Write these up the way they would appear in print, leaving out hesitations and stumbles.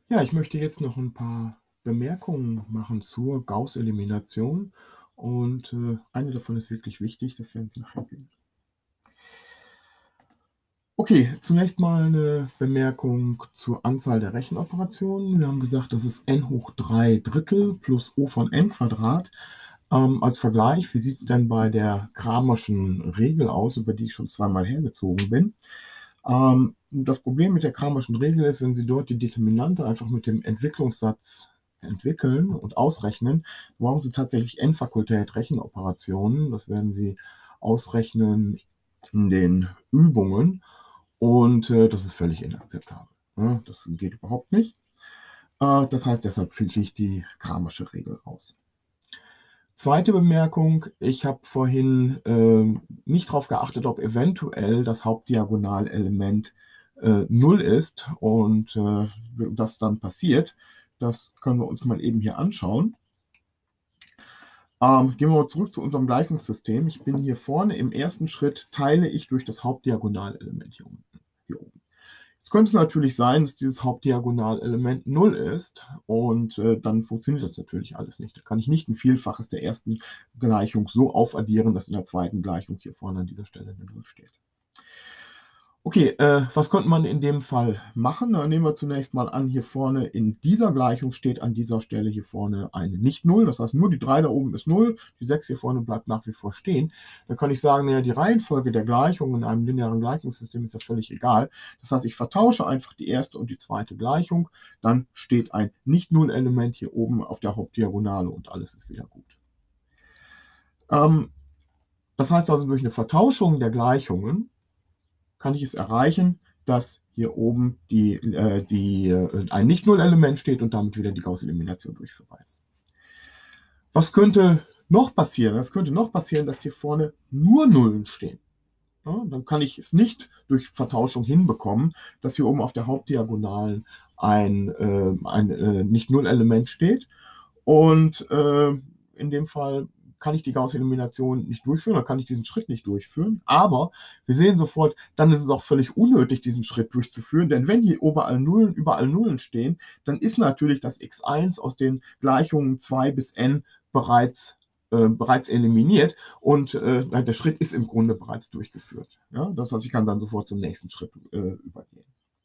Ja, ich möchte jetzt noch ein paar Bemerkungen machen zur Gauß-Elimination und, eine davon ist wirklich wichtig, das werden Sie nachher sehen. Okay, zunächst mal eine Bemerkung zur Anzahl der Rechenoperationen. Wir haben gesagt, das ist n hoch 3 Drittel plus O von n Quadrat. Als Vergleich, wie sieht es denn bei der Cramerschen Regel aus, über die ich schon zweimal hergezogen bin? Das Problem mit der Cramerschen Regel ist, wenn Sie dort die Determinante einfach mit dem Entwicklungssatz entwickeln und ausrechnen, brauchen Sie tatsächlich n-Fakultät Rechenoperationen. Das werden Sie ausrechnen in den Übungen und das ist völlig inakzeptabel. Ne? Das geht überhaupt nicht. Das heißt, deshalb filtre ich die Cramersche Regel raus. Zweite Bemerkung, ich habe vorhin nicht darauf geachtet, ob eventuell das Hauptdiagonalelement 0 ist und das dann passiert. Das können wir uns mal eben hier anschauen. Gehen wir mal zurück zu unserem Gleichungssystem. Ich bin hier vorne im ersten Schritt, teile ich durch das Hauptdiagonalelement hier unten. Hier oben. Jetzt könnte es natürlich sein, dass dieses Hauptdiagonalelement 0 ist und dann funktioniert das natürlich alles nicht. Da kann ich nicht ein Vielfaches der ersten Gleichung so aufaddieren, dass in der zweiten Gleichung hier vorne an dieser Stelle eine 0 steht. Okay, was könnte man in dem Fall machen? Dann nehmen wir zunächst mal an, hier vorne in dieser Gleichung steht an dieser Stelle hier vorne eine Nicht-Null. Das heißt, nur die 3 da oben ist 0, die 6 hier vorne bleibt nach wie vor stehen. Dann kann ich sagen, naja, die Reihenfolge der Gleichungen in einem linearen Gleichungssystem ist ja völlig egal. Das heißt, ich vertausche einfach die erste und die zweite Gleichung. Dann steht ein Nicht-Null-Element hier oben auf der Hauptdiagonale und alles ist wieder gut. Das heißt also, durch eine Vertauschung der Gleichungen kann ich es erreichen, dass hier oben ein Nicht-Null-Element steht und damit wieder die Gauß-Elimination durchführbar ist. Was könnte noch passieren? Es könnte noch passieren, dass hier vorne nur Nullen stehen. Ja, dann kann ich es nicht durch Vertauschung hinbekommen, dass hier oben auf der Hauptdiagonalen ein Nicht-Null-Element steht. Und in dem Fall kann ich die Gauß-Elimination nicht durchführen, dann kann ich diesen Schritt nicht durchführen. Aber wir sehen sofort, dann ist es auch völlig unnötig, diesen Schritt durchzuführen, denn wenn hier überall Nullen stehen, dann ist natürlich das x1 aus den Gleichungen 2 bis n bereits eliminiert und der Schritt ist im Grunde bereits durchgeführt. Ja? Das heißt, ich kann dann sofort zum nächsten Schritt übergehen.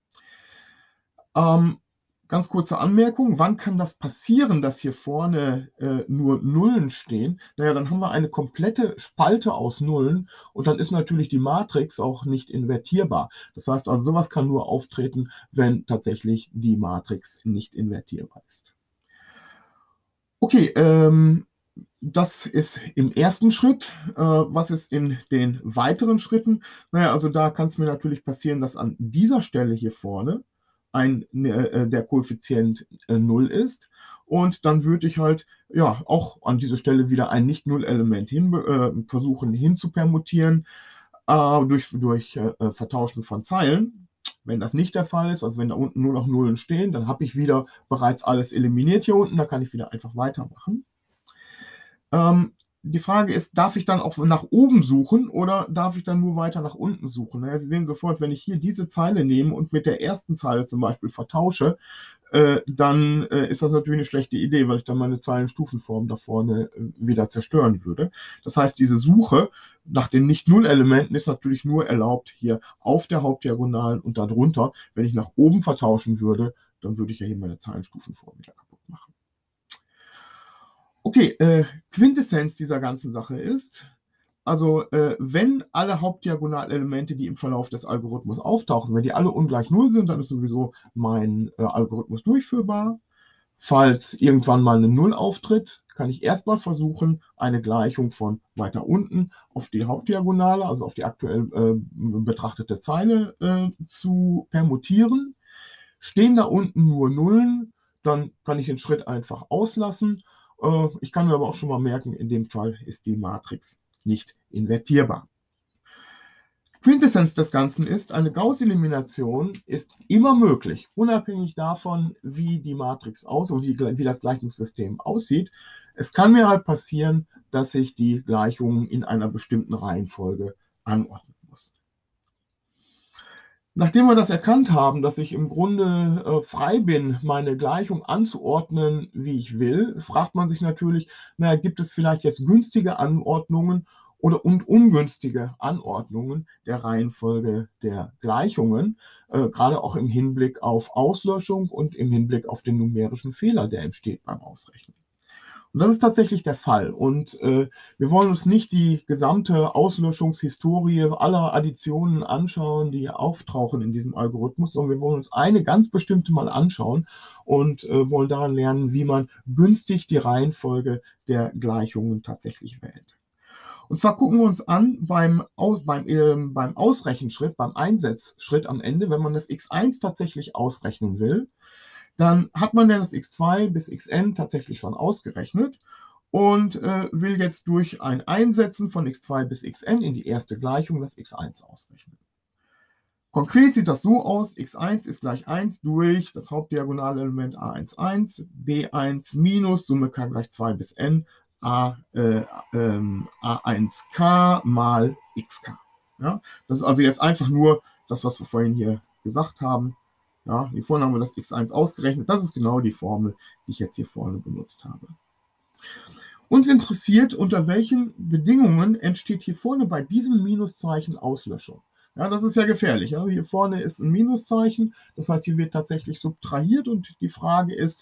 Ganz kurze Anmerkung, wann kann das passieren, dass hier vorne nur Nullen stehen? Naja, dann haben wir eine komplette Spalte aus Nullen und dann ist natürlich die Matrix auch nicht invertierbar. Das heißt also, sowas kann nur auftreten, wenn tatsächlich die Matrix nicht invertierbar ist. Okay, das ist im ersten Schritt. Was ist in den weiteren Schritten? Naja, also da kann es mir natürlich passieren, dass an dieser Stelle hier vorne der Koeffizient 0 ist. Und dann würde ich halt ja auch an dieser Stelle wieder ein Nicht-Null-Element versuchen hinzupermutieren durch Vertauschen von Zeilen. Wenn das nicht der Fall ist, also wenn da unten nur noch Nullen stehen, dann habe ich wieder bereits alles eliminiert hier unten, da kann ich wieder einfach weitermachen. Die Frage ist, darf ich dann auch nach oben suchen oder darf ich dann nur weiter nach unten suchen? Naja, Sie sehen sofort, wenn ich hier diese Zeile nehme und mit der ersten Zeile zum Beispiel vertausche, dann ist das natürlich eine schlechte Idee, weil ich dann meine Zeilenstufenform da vorne wieder zerstören würde. Das heißt, diese Suche nach den Nicht-Null-Elementen ist natürlich nur erlaubt hier auf der Hauptdiagonalen und darunter. Wenn ich nach oben vertauschen würde, dann würde ich ja hier meine Zeilenstufenform wieder kaputt machen. Okay, Quintessenz dieser ganzen Sache ist, also wenn alle Hauptdiagonalelemente, die im Verlauf des Algorithmus auftauchen, wenn die alle ungleich 0 sind, dann ist sowieso mein Algorithmus durchführbar. Falls irgendwann mal eine 0 auftritt, kann ich erstmal versuchen, eine Gleichung von weiter unten auf die Hauptdiagonale, also auf die aktuell betrachtete Zeile zu permutieren. Stehen da unten nur Nullen, dann kann ich den Schritt einfach auslassen. Ich kann mir aber auch schon mal merken, in dem Fall ist die Matrix nicht invertierbar. Quintessenz des Ganzen ist, eine Gauß-Elimination ist immer möglich, unabhängig davon, wie die Matrix aussieht, wie das Gleichungssystem aussieht. Es kann mir halt passieren, dass ich die Gleichungen in einer bestimmten Reihenfolge anordnen muss. Nachdem wir das erkannt haben, dass ich im Grunde frei bin, meine Gleichung anzuordnen, wie ich will, fragt man sich natürlich, naja, gibt es vielleicht jetzt günstige Anordnungen und ungünstige Anordnungen der Reihenfolge der Gleichungen, gerade auch im Hinblick auf Auslöschung und im Hinblick auf den numerischen Fehler, der entsteht beim Ausrechnen. Und das ist tatsächlich der Fall. Und wir wollen uns nicht die gesamte Auslöschungshistorie aller Additionen anschauen, die auftauchen in diesem Algorithmus, sondern wir wollen uns eine ganz bestimmte mal anschauen und wollen daran lernen, wie man günstig die Reihenfolge der Gleichungen tatsächlich wählt. Und zwar gucken wir uns an beim Ausrechenschritt, beim Einsetzschritt am Ende, wenn man das x1 tatsächlich ausrechnen will, dann hat man ja das x2 bis xn tatsächlich schon ausgerechnet und will jetzt durch ein Einsetzen von x2 bis xn in die erste Gleichung das x1 ausrechnen. Konkret sieht das so aus, x1 ist gleich 1 durch das Hauptdiagonalelement a11, b1 minus Summe k gleich 2 bis n, a1k mal xk. Ja, das ist also jetzt einfach nur das, was wir vorhin hier gesagt haben. Ja, hier vorne haben wir das x1 ausgerechnet. Das ist genau die Formel, die ich jetzt hier vorne benutzt habe. Uns interessiert, unter welchen Bedingungen entsteht hier vorne bei diesem Minuszeichen Auslöschung. Ja, das ist ja gefährlich. Ja. Hier vorne ist ein Minuszeichen, das heißt, hier wird tatsächlich subtrahiert und die Frage ist,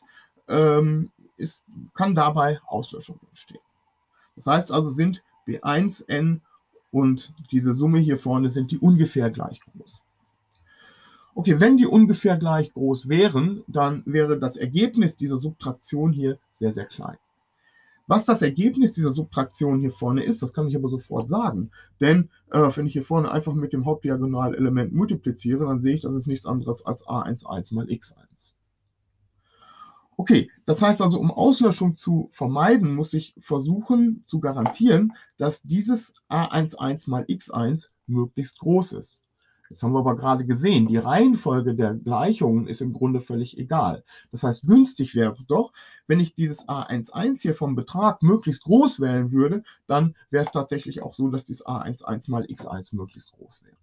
kann dabei Auslöschung entstehen. Das heißt also, sind b1n und diese Summe hier vorne, sind die ungefähr gleich groß. Okay, wenn die ungefähr gleich groß wären, dann wäre das Ergebnis dieser Subtraktion hier sehr, sehr klein. Was das Ergebnis dieser Subtraktion hier vorne ist, das kann ich aber sofort sagen. Denn wenn ich hier vorne einfach mit dem Hauptdiagonalelement multipliziere, dann sehe ich, das ist nichts anderes als a11 mal x1. Okay, das heißt also, um Auslöschung zu vermeiden, muss ich versuchen zu garantieren, dass dieses a11 mal x1 möglichst groß ist. Jetzt haben wir aber gerade gesehen, die Reihenfolge der Gleichungen ist im Grunde völlig egal. Das heißt, günstig wäre es doch, wenn ich dieses a11 hier vom Betrag möglichst groß wählen würde, dann wäre es tatsächlich auch so, dass dieses a11 mal x1 möglichst groß wäre.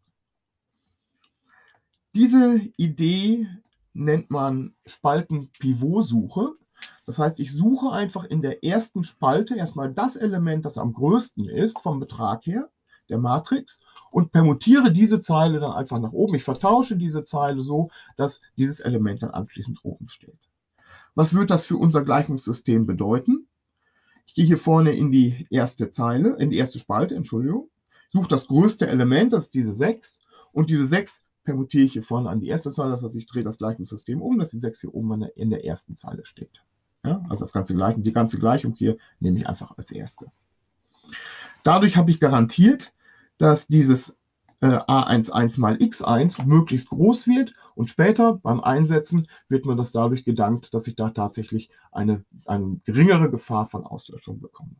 Diese Idee nennt man Spalten-Pivot-Suche. Das heißt, ich suche einfach in der ersten Spalte erstmal das Element, das am größten ist vom Betrag her, der Matrix, und permutiere diese Zeile dann einfach nach oben. Ich vertausche diese Zeile so, dass dieses Element dann anschließend oben steht. Was wird das für unser Gleichungssystem bedeuten? Ich gehe hier vorne in die erste Zeile, in die erste Spalte, Entschuldigung, suche das größte Element, das ist diese 6, und diese 6 permutiere ich hier vorne an die erste Zeile, das heißt, ich drehe das Gleichungssystem um, dass die 6 hier oben in der ersten Zeile steht. Ja, also die ganze Gleichung hier nehme ich einfach als erste. Dadurch habe ich garantiert, dass dieses a11 mal x1 möglichst groß wird und später beim Einsetzen wird mir das dadurch gedankt, dass ich da tatsächlich eine geringere Gefahr von Auslöschung bekomme.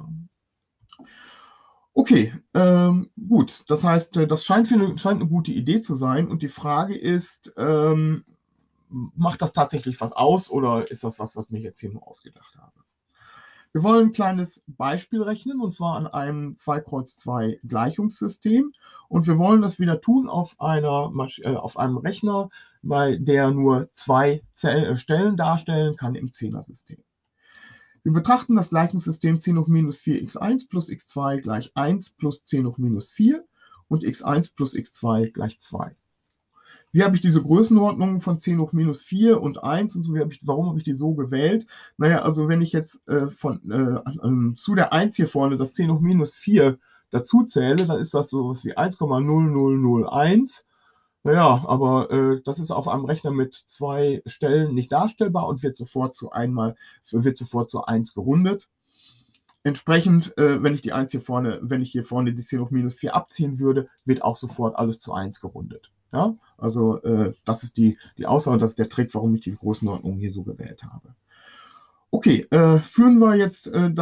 Okay, gut, das heißt, das scheint eine gute Idee zu sein und die Frage ist, macht das tatsächlich was aus oder ist das was mir jetzt hier nur ausgedacht habe? Wir wollen ein kleines Beispiel rechnen, und zwar an einem 2x2-Gleichungssystem. Und wir wollen das wieder tun auf einem Rechner, bei der nur 2 Stellen darstellen kann im Zehnersystem. Wir betrachten das Gleichungssystem 10 hoch minus 4x1 plus x2 gleich 1 plus 10 hoch minus 4 und x1 plus x2 gleich 2. Wie habe ich diese Größenordnungen von 10 hoch minus 4 und 1 und so, warum habe ich die so gewählt? Naja, also wenn ich jetzt zu der 1 hier vorne das 10 hoch minus 4 dazu zähle, dann ist das so was wie 1,0001. Naja, aber das ist auf einem Rechner mit 2 Stellen nicht darstellbar und wird sofort zu 1 gerundet. Entsprechend, wenn ich hier vorne die 10 hoch minus 4 abziehen würde, wird auch sofort alles zu 1 gerundet. Ja, also das ist die Aussage, das ist der Trick, warum ich die Größenordnung hier so gewählt habe. Okay, führen wir jetzt die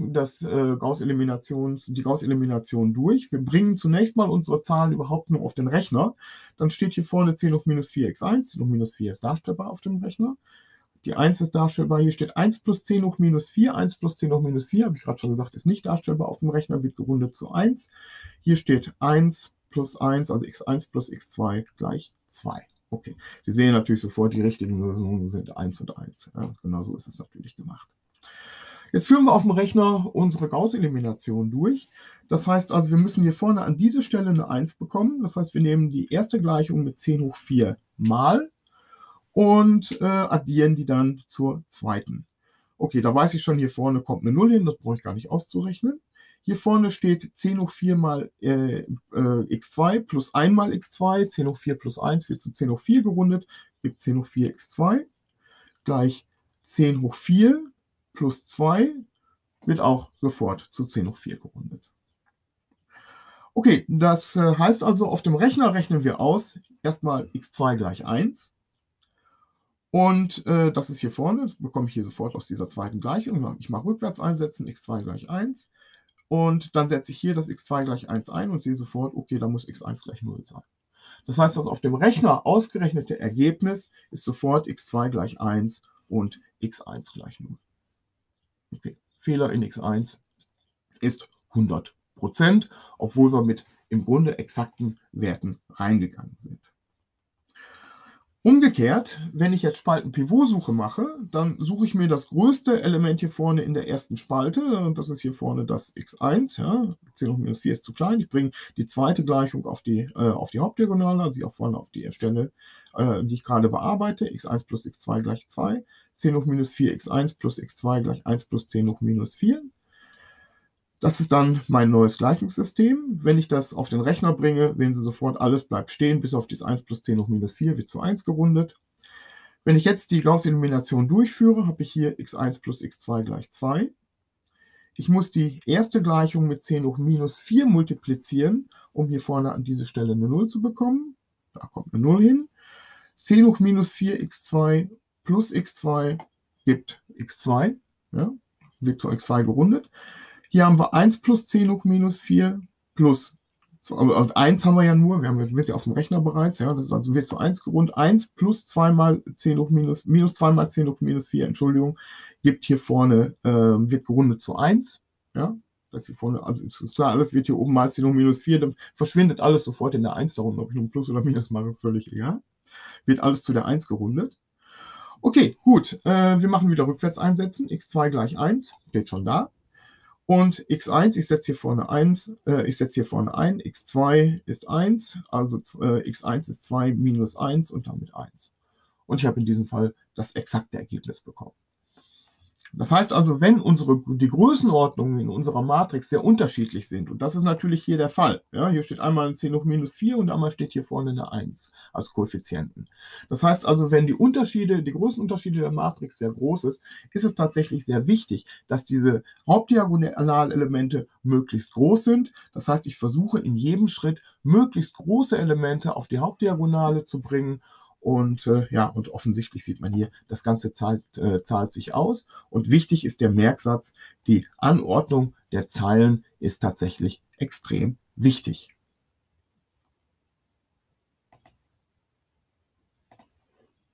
Gauß-Elimination durch. Wir bringen zunächst mal unsere Zahlen überhaupt nur auf den Rechner. Dann steht hier vorne 10 hoch minus 4x1. 10 hoch minus 4 ist darstellbar auf dem Rechner. Die 1 ist darstellbar. Hier steht 1 plus 10 hoch minus 4. 1 plus 10 hoch minus 4, habe ich gerade schon gesagt, ist nicht darstellbar auf dem Rechner, wird gerundet zu 1. Hier steht 1 plus 1, also x1 plus x2 gleich 2. Okay, Sie sehen natürlich sofort, die richtigen Lösungen sind 1 und 1. Ja, genau so ist es natürlich gemacht. Jetzt führen wir auf dem Rechner unsere Gauß-Elimination durch. Das heißt also, wir müssen hier vorne an diese Stelle eine 1 bekommen. Das heißt, wir nehmen die erste Gleichung mit 10 hoch 4 mal und addieren die dann zur zweiten. Okay, da weiß ich schon, hier vorne kommt eine 0 hin, das brauche ich gar nicht auszurechnen. Hier vorne steht 10 hoch 4 mal x2 plus 1 mal x2. 10 hoch 4 plus 1 wird zu 10 hoch 4 gerundet, gibt 10 hoch 4 x2 gleich 10 hoch 4 plus 2 wird auch sofort zu 10 hoch 4 gerundet. Okay, das heißt also, auf dem Rechner rechnen wir aus, erstmal x2 gleich 1. Und das ist hier vorne, das bekomme ich hier sofort aus dieser zweiten Gleichung. Ich mache rückwärts einsetzen, x2 gleich 1. Und dann setze ich hier das x2 gleich 1 ein und sehe sofort, okay, da muss x1 gleich 0 sein. Das heißt, das auf dem Rechner ausgerechnete Ergebnis ist sofort x2 gleich 1 und x1 gleich 0. Okay, Fehler in x1 ist 100%, obwohl wir mit im Grunde exakten Werten reingegangen sind. Umgekehrt, wenn ich jetzt Spalten-Pivot-Suche mache, dann suche ich mir das größte Element hier vorne in der ersten Spalte. Das ist hier vorne das x1. Ja. 10 hoch minus 4 ist zu klein. Ich bringe die zweite Gleichung auf die Hauptdiagonale, also hier vorne auf die Stelle, die ich gerade bearbeite. x1 plus x2 gleich 2. 10 hoch minus 4 x1 plus x2 gleich 1 plus 10 hoch minus 4. Das ist dann mein neues Gleichungssystem. Wenn ich das auf den Rechner bringe, sehen Sie sofort, alles bleibt stehen, bis auf das 1 plus 10 hoch minus 4 wird zu 1 gerundet. Wenn ich jetzt die Gauß-Elimination durchführe, habe ich hier x1 plus x2 gleich 2. Ich muss die erste Gleichung mit 10 hoch minus 4 multiplizieren, um hier vorne an diese Stelle eine 0 zu bekommen. Da kommt eine 0 hin. 10 hoch minus 4 x2 plus x2 gibt x2. Ja, wird zu x2 gerundet. Hier haben wir 1 plus 10 hoch minus 4 plus, und 1 haben wir ja nur, wird ja auf dem Rechner bereits, ja, das ist also wird zu 1 gerundet. 1 plus 2 mal 10 hoch minus 2 mal 10 hoch minus 4, Entschuldigung, gibt hier vorne, wird gerundet zu 1. Ja, das hier vorne, also ist klar, alles wird hier oben mal 10 hoch minus 4, dann verschwindet alles sofort in der 1 da unten, ob ich nun Plus oder Minus mache, ist völlig egal. Wird alles zu der 1 gerundet. Okay, gut, wir machen wieder rückwärts einsetzen, x2 gleich 1, steht schon da. Und x1, ich setze hier vorne 1, ich setze hier vorne ein, x2 ist 1, also x1 ist 2 minus 1 und damit 1. Und ich habe in diesem Fall das exakte Ergebnis bekommen. Das heißt also, wenn die Größenordnungen in unserer Matrix sehr unterschiedlich sind, und das ist natürlich hier der Fall, ja, hier steht einmal ein 10 hoch minus 4 und einmal steht hier vorne eine 1 als Koeffizienten. Das heißt also, wenn die Größenunterschiede der Matrix sehr groß ist es tatsächlich sehr wichtig, dass diese Hauptdiagonalelemente möglichst groß sind. Das heißt, ich versuche in jedem Schritt möglichst große Elemente auf die Hauptdiagonale zu bringen. Und ja, und offensichtlich sieht man hier, das Ganze zahlt sich aus. Und wichtig ist der Merksatz, die Anordnung der Zeilen ist tatsächlich extrem wichtig.